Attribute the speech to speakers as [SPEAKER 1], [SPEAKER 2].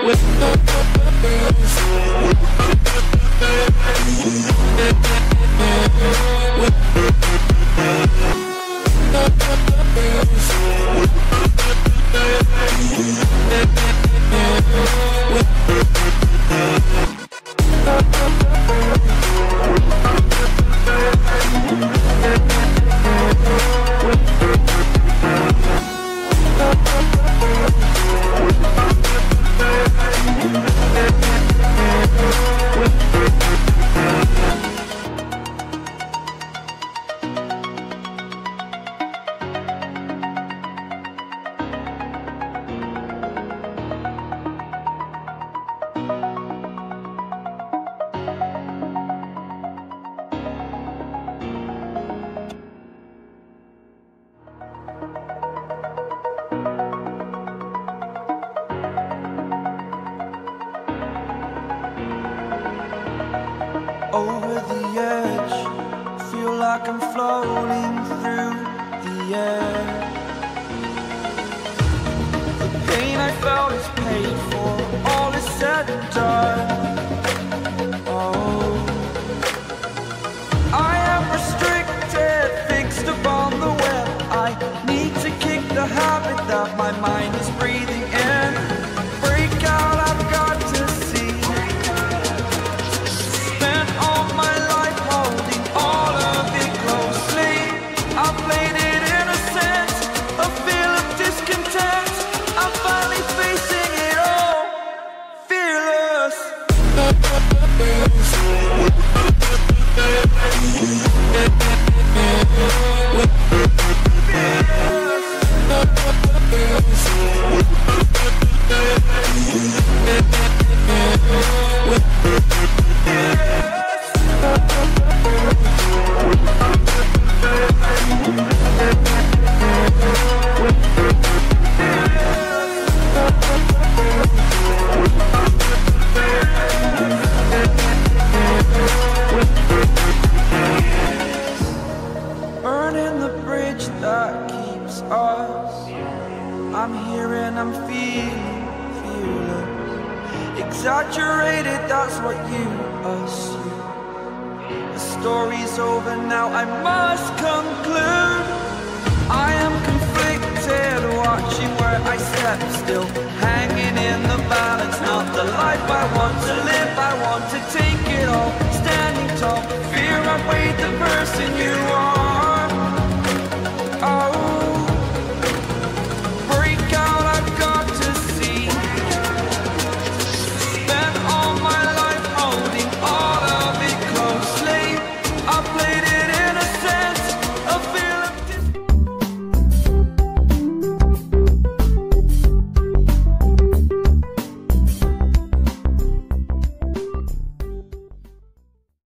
[SPEAKER 1] Over the edge, feel like I'm floating through the air. The pain I felt is paid for, all is said and done. Oh, I am restricted, fixed upon the web. I need to kick the habit that my mind is breathing in. Break out, I've got to see. Burning the bridge that keeps us. I'm here and I'm feeling fearless. Exaggerated, that's what you assume. The story's over now, I must conclude. I am conflicted, watching where I step still.